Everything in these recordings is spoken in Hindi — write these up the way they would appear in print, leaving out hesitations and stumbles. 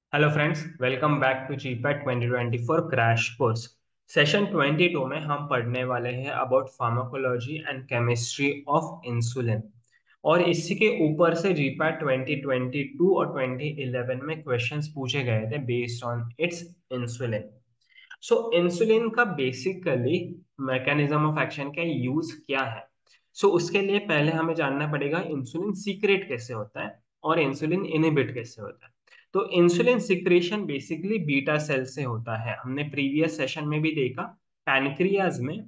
Hello friends, welcome back to GPAT 2024 crash course. Session 22 में हम पढ़ने वाले हैं about pharmacology and chemistry of insulin. और इसी के ऊपर से जीपैट 2022 और 2011 में क्वेश्चंस पूछे गए थे based on its insulin. So insulin का बेसिकली मैकेनिज्म ऑफ एक्शन का यूज क्या है। उसके लिए पहले हमें जानना पड़ेगा इंसुलिन सीक्रेट कैसे होता है और इंसुलिन इनहिबिट कैसे होता है। तो insulin secretion basically beta cell से होता है। हमने प्रीवियस सेशन में भी देखा, पैनक्रियाज में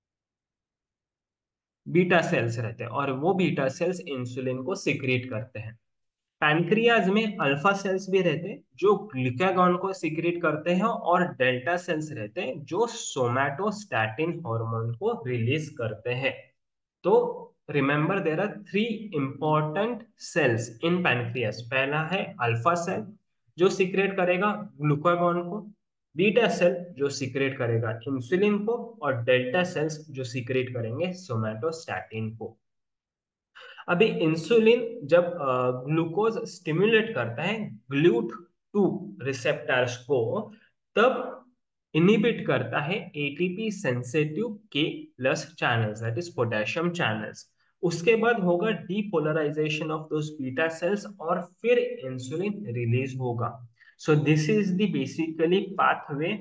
बीटा सेल्स रहते हैं और वो बीटा सेल्स इंसुलिन को सिक्रेट करते हैं। पैनक्रियाज में अल्फा सेल्स भी रहते हैं जो ग्लूकागॉन को सिक्रेट करते हैं और डेल्टा सेल्स रहते हैं जो सोमैटोस्टैटिन हार्मोन को रिलीज करते हैं। तो remember there are three important cells in pancreas. पहला है अल्फा सेल जो सिक्रेट करेगा ग्लूकागॉन को, बीटा सेल जो सिक्रेट करेगा इंसुलिन को, और डेल्टा सेल्स जो सिक्रेट करेंगे सोमैटोस्टैटिन को। अभी इंसुलिन जब ग्लूकोज स्टिम्युलेट करता है ग्लूट टू रिसेप्टर्स को, तब इनिबिट करता है ATP sensitive K plus channels, that is potassium channels. उसके बाद होगा depolarisation of those beta cells और फिर इंसुलिन रिलीज होगा। So this is the basically pathway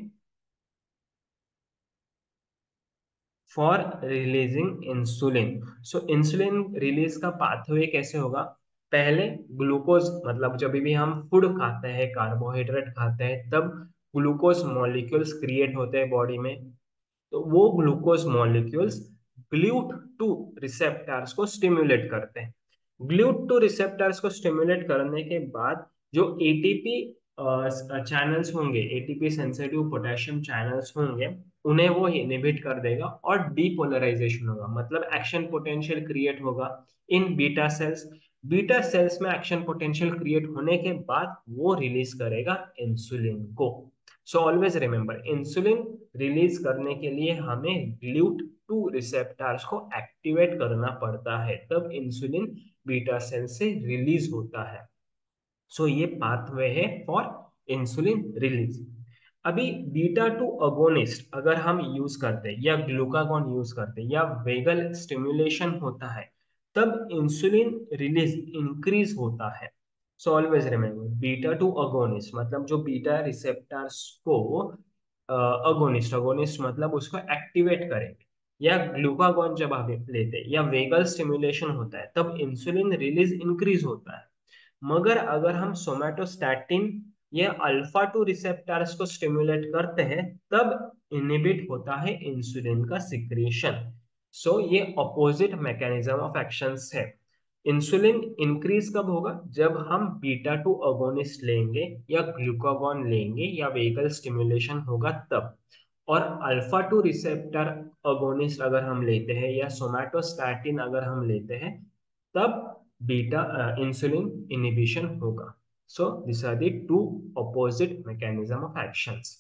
for releasing insulin. Insulin release का पाथवे कैसे होगा? पहले ग्लूकोज, मतलब जब भी हम फूड खाते हैं, कार्बोहाइड्रेट खाते हैं, तब ग्लूकोज मॉलिक्यूल्स क्रिएट होते हैं बॉडी में। तो वो glucose molecules GLUT two receptors को स्टिम्युलेट करते हैं। ग्लूट टू रिसेप्टर्स को स्टिम्युलेट करने के बाद जो एटीपी चैनल्स होंगे, एटीपी सेंसिटिव पोटेशियम चैनल्स होंगे, उन्हें वो इनहिबिट कर देगा और डीपोलराइजेशन होगा, मतलब एक्शन पोटेंशियल क्रिएट होगा in beta cells. Beta cells में एक्शन पोटेंशियल क्रिएट होने के बाद वो रिलीज करेगा इंसुलिन को। So always remember, insulin release करने के लिए हमें ग्लूट टू रिसेप्टर्स को एक्टिवेट करना पड़ता है, तब इंसुलिन बीटा सेल से रिलीज होता है। ये पाथवे है फॉर इंसुलिन रिलीज। अभी बीटा टू अगोनिस्ट अगर हम यूज करते हैं या ग्लूकागॉन यूज करते हैं या वेगल स्टिम्युलेशन होता है, तब इंसुलिन रिलीज इंक्रीज होता है। Always remember, beta two agonist मतलब जो बीटा रिसेप्टर्स को अगोनिस्ट, अगोनिस्ट मतलब उसको एक्टिवेट करेंगे, या ग्लूकागॉन जब आप लेते हैं या वेगल स्टिम्युलेशन होता है, तब इंसुलिन रिलीज इंक्रीज होता है। मगर अगर हम सोमैटोस्टैटिन या अल्फा टू रिसेप्टर्स को स्टिमुलेट करते हैं, तब इनहिबिट होता है इंसुलिन का सिक्रीशन। ये अपोजिट मैकेनिज्म ऑफ एक्शंस है। इंसुलिन इंक्रीज कब होगा? जब हम बीटा टू अगोनिस्ट लेंगे या ग्लूकागॉन लेंगे या वेगल स्टिमुलेशन होगा तब। और अल्फा टू रिसेप्टर अगोनिस्ट अगर हम लेते हैं या सोमैटोस्टैटिन अगर हम लेते हैं, तब बीटा इंसुलिन इनहिबिशन होगा। This are the two opposite mechanism of actions.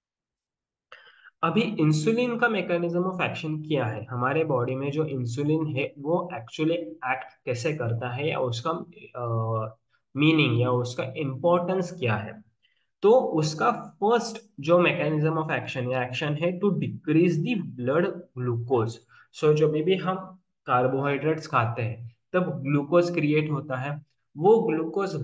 अभी इंसुलिन का मैकेनिज्म ऑफ एक्शन क्या है? हमारे बॉडी में जो इंसुलिन है वो एक्चुअली एक्ट कैसे करता है, या उसका मीनिंग या उसका इम्पोर्टेंस क्या है? तो उसका फर्स्ट जो मैकेनिज्म ऑफ एक्शन या एक्शन है to decrease the blood glucose. जब भी हम कार्बोहाइड्रेट्स खाते हैं तब ग्लूकोज क्रिएट होता है। वो ग्लूकोज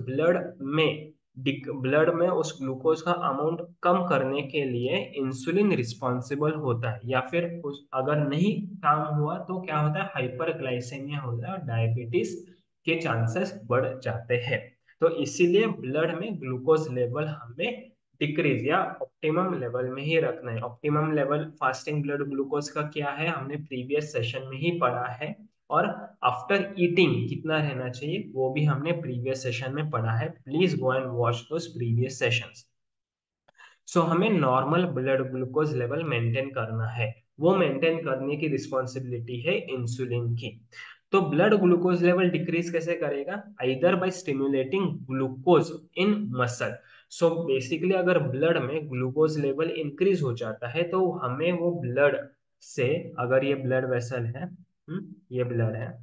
ब्लड में उस ग्लूकोज का अमाउंट कम करने के लिए इंसुलिन रिस्पॉन्सिबल होता है, या फिर उस अगर नहीं काम हुआ तो क्या होता है, हाइपरग्लाइसेमिया होता है और डायबिटीज के चांसेस बढ़ जाते हैं। तो इसीलिए ब्लड में ग्लूकोज लेवल हमें डिक्रीज या ऑप्टिमम लेवल में ही रखना है। Optimum level fasting blood glucose का क्या है, हमने प्रीवियस सेशन में ही पढ़ा है। और आफ्टर ईटिंग कितना रहना चाहिए वो भी हमने प्रीवियस सेशन में पढ़ा है। Please go and watch those previous sessions. हमें normal blood glucose level maintain करना है। वो मेंटेन करने की रिस्पॉन्सिबिलिटी है इंसुलिन की। तो ब्लड ग्लूकोज लेवल डिक्रीज कैसे करेगा? Either by stimulating glucose in muscle. Basically अगर ब्लड में ग्लूकोज लेवल इंक्रीज हो जाता है तो हमें वो ब्लड से, अगर ये ब्लड वेसल है, ये ब्लड है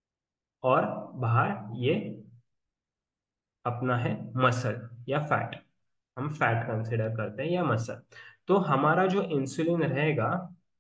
और बाहर ये अपना है मसल या फैट, हम फैट कंसिडर करते हैं या मसल। तो हमारा जो इंसुलिन रहेगा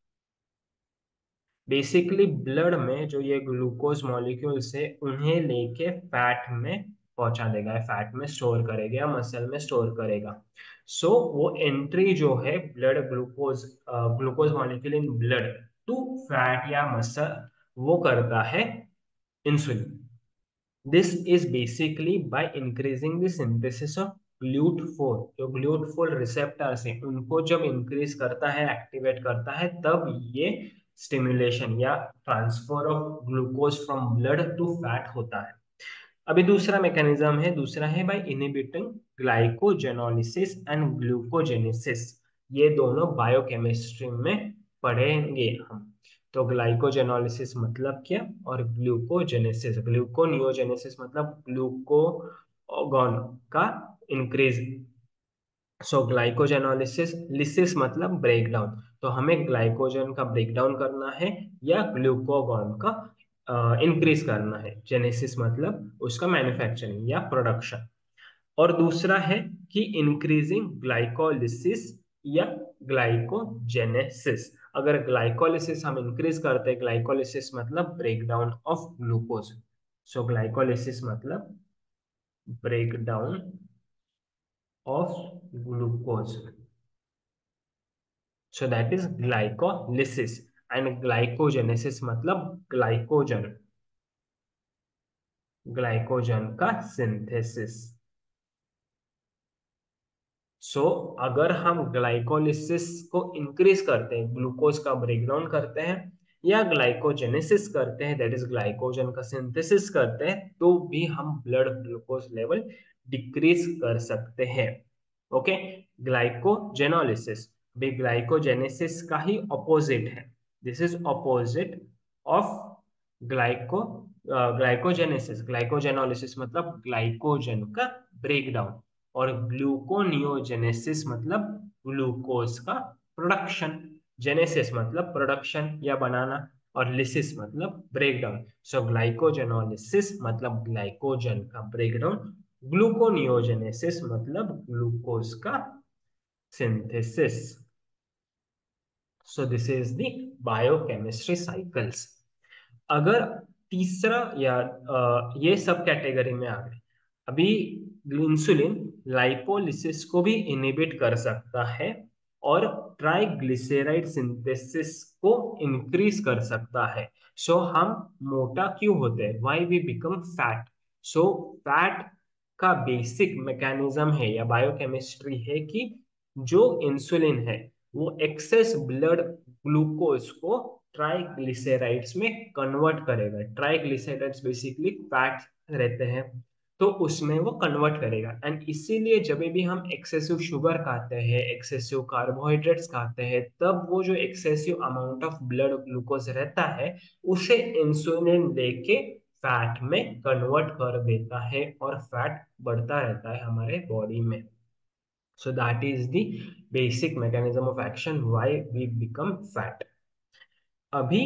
बेसिकली ब्लड में जो ये ग्लूकोज मॉलिक्यूल्स है उन्हें लेके फैट में पहुंचा देगा, फैट में स्टोर करेगा या मसल में स्टोर करेगा। सो वो एंट्री जो है blood glucose glucose molecule in blood to fat या मसल वो करता है insulin. This is basically by increasing the synthesis of GLUT4। जो GLUT4 रिसेप्टर्स हैं उनको जब इंक्रीज करता है, एक्टिवेट करता है, तब ये स्टिमुलेशन या transfer of glucose from blood to fat होता है। अभी दूसरा मैकेनिज्म है, दूसरा है by inhibiting glycogenolysis and glucogenesis. ये दोनों बायोकेमिस्ट्री में पढ़ेंगे हम। तो ग्लाइकोजेनोलिसिस मतलब क्या और ग्लूकोजेनेसिस, ग्लूकोनियोजेनेसिस मतलब ग्लूकोगॉन का इंक्रीज। सो ग्लाइकोजेनोलिसिस, लिसिस मतलब ब्रेकडाउन, तो हमें ग्लाइकोजन का ब्रेकडाउन करना है या ग्लूकोगॉन का इंक्रीज करना है। जेनेसिस मतलब उसका मैन्युफैक्चरिंग या प्रोडक्शन। और दूसरा है कि इंक्रीजिंग ग्लाइकोलिसिस या ग्लाइकोजेनेसिस। अगर ग्लाइकोलिसिस हम इंक्रीज करते हैं, ग्लाइकोलिसिस मतलब breakdown of glucose. So glycolysis मतलब breakdown of glucose. So that is glycolysis and glycogenesis मतलब ग्लाइकोजन का सिंथेसिस। सो अगर हम ग्लाइकोलिसिस को इंक्रीज करते हैं, ग्लूकोज का ब्रेकडाउन करते हैं या ग्लाइकोजेनेसिस करते हैं, दैट इज ग्लाइकोजन का सिंथेसिस करते हैं, तो भी हम ब्लड ग्लूकोज लेवल डिक्रीज कर सकते हैं। ओके, ग्लाइकोजेनोलिसिस भी ग्लाइकोजेनेसिस का ही ऑपोजिट है। This is opposite of glyco glycogenesis. Glycogenolysis मतलब ग्लाइकोजन का ब्रेकडाउन, और ग्लूकोनियोजेनेसिस मतलब ग्लूकोज का प्रोडक्शन। जेनेसिस मतलब प्रोडक्शन या बनाना, और लिसिस मतलब ब्रेकडाउन। सो ग्लाइकोजेनोलिसिस मतलब ग्लाइकोजन का ब्रेकडाउन, ग्लूकोनियोजेनेसिस मतलब ग्लूकोज का synthesis. So this is the biochemistry cycles. अगर तीसरा या ये सब कैटेगरी में आ गए। अभी इंसुलिन लाइपोलिसिस को भी इनहिबिट कर सकता है और ट्राइग्लिसराइड सिंथेसिस को इंक्रीज कर सकता है। सो हम मोटा क्यों होते हैं, why we become fat. So fat का बेसिक मैकेनिज्म है या बायोकेमिस्ट्री है कि जो इंसुलिन है वो एक्सेस ब्लड ग्लूकोज को ट्राइग्लिसराइड्स में कन्वर्ट करेगा। ट्राइग्लिसराइड्स बेसिकली फैट रहते हैं, तो उसमें वो कन्वर्ट करेगा। एंड इसीलिए जब भी हम एक्सेसिव शुगर खाते हैं, एक्सेसिव कार्बोहाइड्रेट्स खाते हैं, तब वो जो excessive amount of blood glucose रहता है उसे इंसुलिन लेके फैट में कन्वर्ट कर देता है और फैट बढ़ता रहता है हमारे बॉडी में। So that is the basic mechanism of action why we become fat. अभी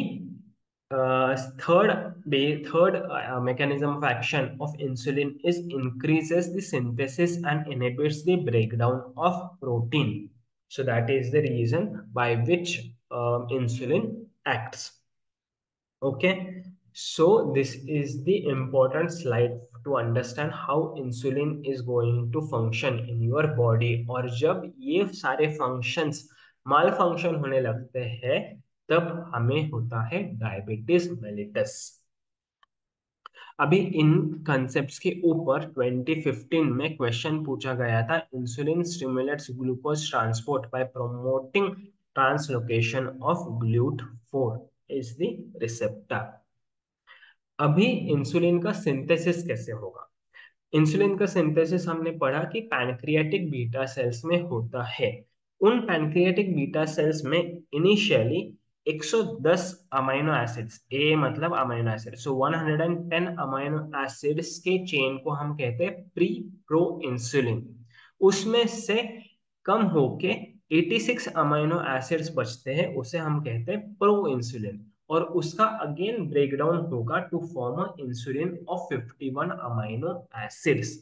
third mechanism of action of insulin is increases the synthesis and inhibits the breakdown of protein. So that is the reason by which insulin acts. Okay, so this is the important slide to understand how insulin is going to function in your body। और जब ये सारे functions माल फंक्शन होने लगते हैं तब हमें होता है डायबिटीज मेलिटस। अभी इन कंसेप्ट्स के ऊपर 2015 में क्वेश्चन पूछा गया था, insulin stimulates glucose transport by promoting translocation of GLUT4 is the receptor. अभी इंसुलिन का सिंथेसिस कैसे होगा। इंसुलिन का सिंथेसिस हमने पढ़ा कि पैनक्रियाटिक बीटा सेल्स में होता है। उन पैनक्रियाटिक बीटा सेल्स में इनिशियली 110 अमीनो एसिड्स, ए मतलब amino acid, so 110 amino acids के चेन को हम कहते हैं प्री प्रो इंसुलिन। उसमें से कम होके 86 अमीनो एसिड्स बचते हैं, उसे हम कहते हैं प्रो इंसुलिन। और उसका अगेन ब्रेकडाउन होगा to form insulin of 51 amino acids.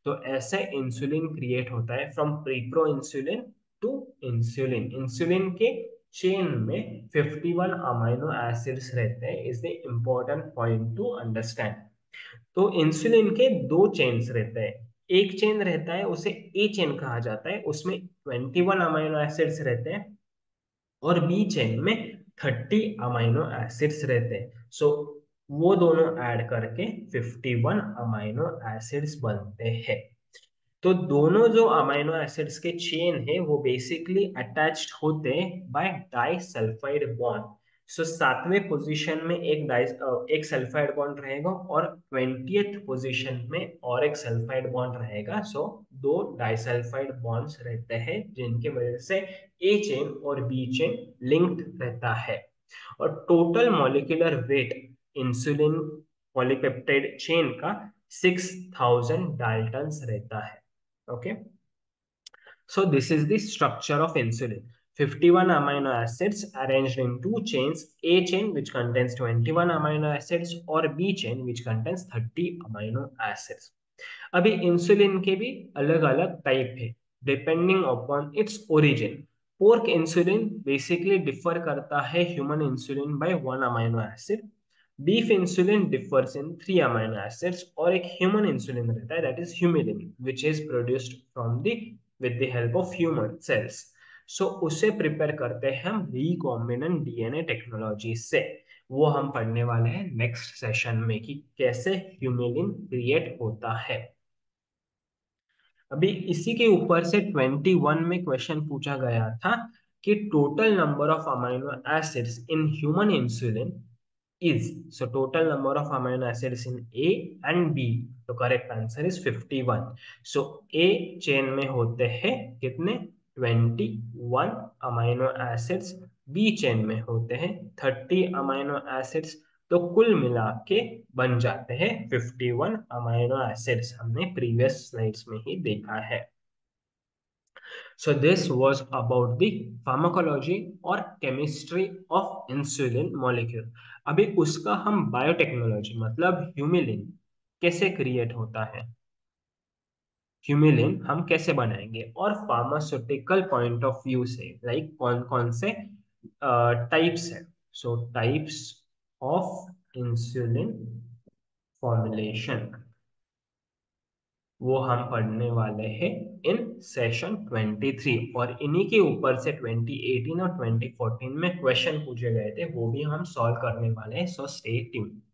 तो ऐसे इंसुलिन क्रिएट होता है from preproinsulin to insulin. Insulin के चेन में 51 अमाइनो एसिड्स रहते हैं, is the important point to understand. तो इंसुलिन के दो चेन्स रहते हैं। एक चेन रहता है उसे ए चेन कहा जाता है, उसमें 21 अमाइनो एसिड्स रहते हैं, और बी चेन में 30 अमाइनो एसिड्स रहते हैं। सो वो दोनों ऐड करके 51 अमाइनो एसिड्स बनते हैं। तो दोनों जो अमाइनो एसिड्स के चेन है वो बेसिकली अटैच्ड होते हैं बाय डाइसल्फाइड बॉन्ड। सो सातवें पोजीशन में एक सल्फाइड बॉन्ड रहेगा, और 20th पोजीशन में और एक सल्फाइड बॉन्ड रहेगा। सो दो डाइसल्फाइड बॉन्ड्स रहते हैं जिनकी वजह से ए चेन और बी चेन लिंक्ड रहता है। और total molecular weight insulin polypeptide chain का 6000 डाल्टन्स रहता है। Okay, so this is the structure of insulin. 51 amino acids arranged in two chains, A chain which contains 21 amino acids or B chain which contains 30 amino acids. अभी इंसुलिन के भी अलग अलग टाइप है depending upon its origin. Pork insulin basically differ करता है human insulin by 1 amino acid. Beef insulin differs in 3 amino acids, और एक ह्यूमन इंसुलिन रहता है that is humulin which is produced from the with the help of human cells. So उसे प्रिपेयर करते हैं हम रिकॉम्बिनेंट डीएनए टेक्नोलॉजी से। वो हम पढ़ने वाले हैं नेक्स्ट सेशन में कि कैसे ह्यूमिलिन क्रिएट होता है। अभी इसी के ऊपर से 21 में क्वेश्चन पूछा गया था कि total number of amino acids in human insulin is, so total number of amino acids in A and B, तो correct answer is 51। So A chain में होते हैं कितने 21 अमाइनो एसिड्स, B चेन में होते हैं 30 अमाइनो एसिड्स, तो कुल मिला के बन जाते हैं 51 अमाइनो एसिड्स। हमने प्रीवियस स्लाइड्स में ही देखा है। So this was about the pharmacology or chemistry of insulin molecule। अभी उसका हम बायोटेक्नोलॉजी मतलब ह्यूमिलिन कैसे क्रिएट होता है, ह्यूमिलिन हम कैसे बनाएंगे, और फार्मास्यूटिकल पॉइंट ऑफ व्यू से लाइक कौन कौन से टाइप्स है। So types of insulin formulation वो हम पढ़ने वाले हैं इन सेशन 23, और इन्हीं के ऊपर से 2018 और 2014 में क्वेश्चन पूछे गए थे, वो भी हम सॉल्व करने वाले हैं। So stay tune.